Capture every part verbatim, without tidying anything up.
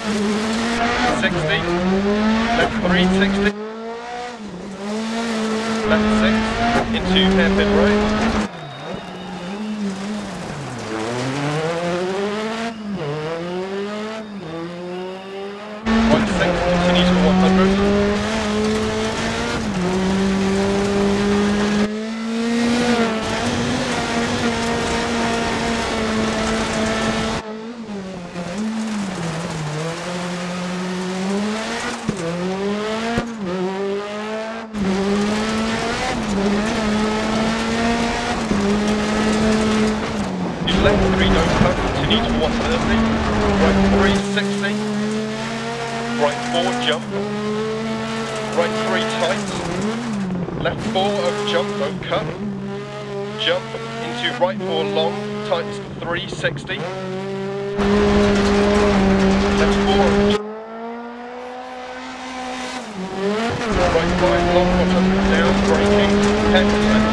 sixty, left three, sixty, left six, into hairpin right, right six, continues for one hundred, left three, don't cut, continue to one thirty, right three, sixty, right four, jump, right three, tight, left four, over jump, don't cut, jump, into right four, long, tight three, sixty, left four, right five, long, bottom, down, braking, hairpin left.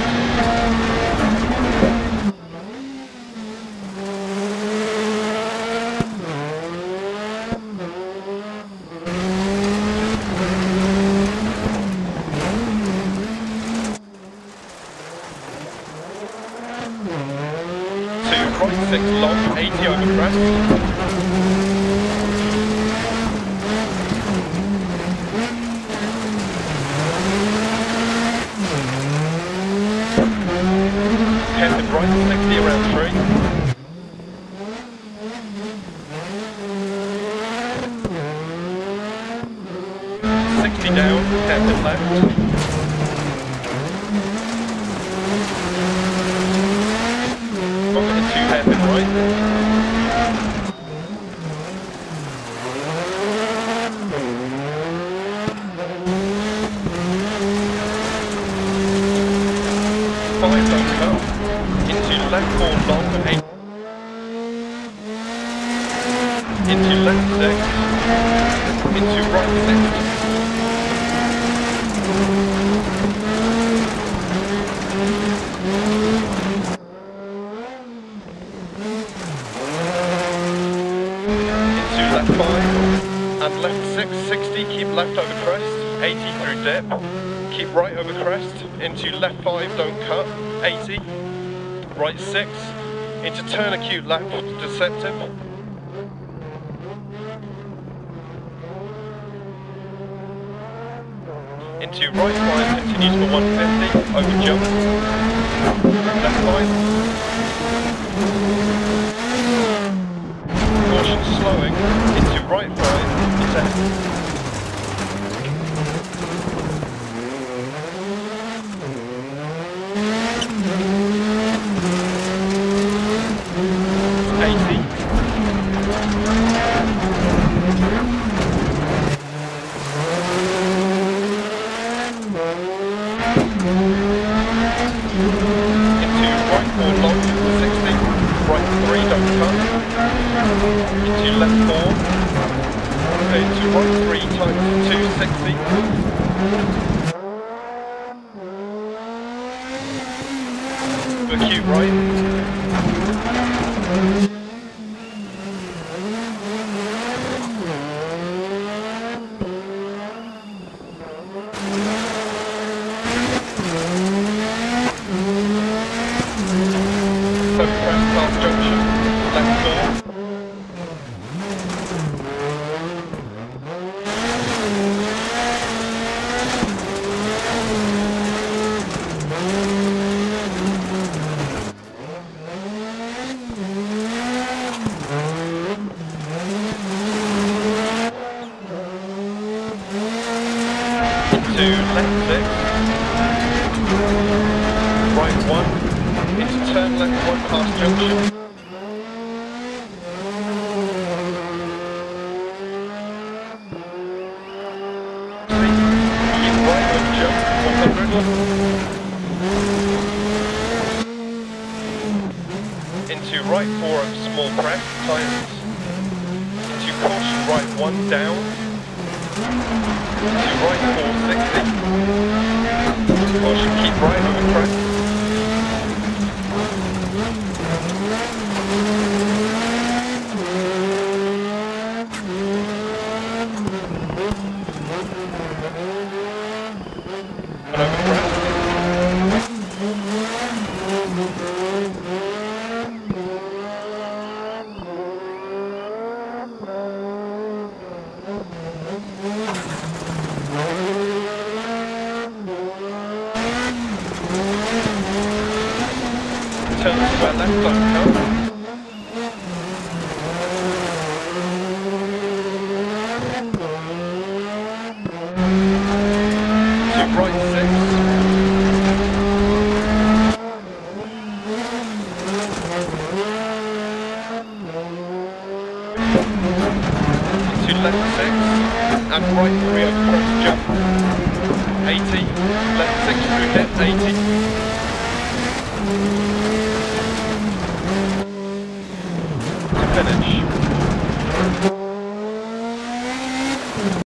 Right six long, eighty over crest. Hairpin right, sixty around three. sixty down, hairpin left. Hairpin right. Five don't cut. Into left four long, eight. Into left six. Into right six. Left five and left six, sixty, keep left over crest, eighty through dip, keep right over crest, into left five, don't cut, eighty, right six, into turn acute left, deceptive, into right five, continues for one fifty, over jump, left five, slowing, into right five, descent. eighty. Into right four long, sixty, right three, don't cut. Into left four, okay, into right three times two sixty, acute right, over crest past junction, left four. Into left six, right one, into turn left one past junction, keep right over jump, one hundred, into right four of small crest, tightens, into caution right one down, into right four sixty, caution keep right over crest, left, don't cut. To right six. To left six. And right three over crest jump. eighty. Left six through depth eighty. To finish.